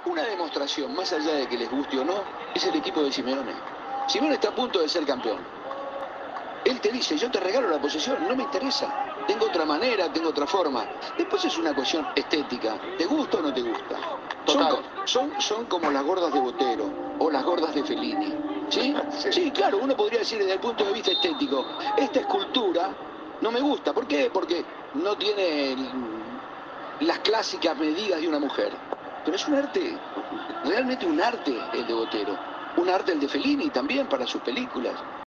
Una demostración, más allá de que les guste o no, es el equipo de Simeone. Simeone está a punto de ser campeón. Él te dice, yo te regalo la posesión, no me interesa. Tengo otra manera, tengo otra forma. Después es una cuestión estética. ¿Te gusta o no te gusta? Total. Son como las gordas de Botero o las gordas de Fellini. ¿Sí? Sí. Sí, claro, uno podría decir desde el punto de vista estético, esta escultura no me gusta. ¿Por qué? Porque no tiene las clásicas medidas de una mujer. Pero es un arte, realmente un arte el de Botero. Un arte el de Fellini también para sus películas.